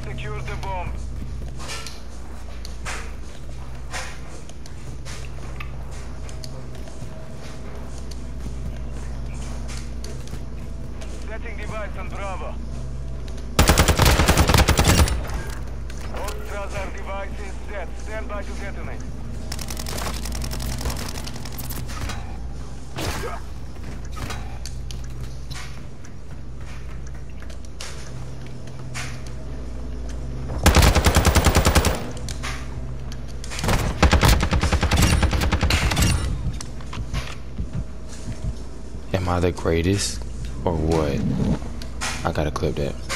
Secure the bomb. Setting device on Bravo. All Strasser device is set. Stand by to detonate. Am I the greatest or what? I gotta clip that.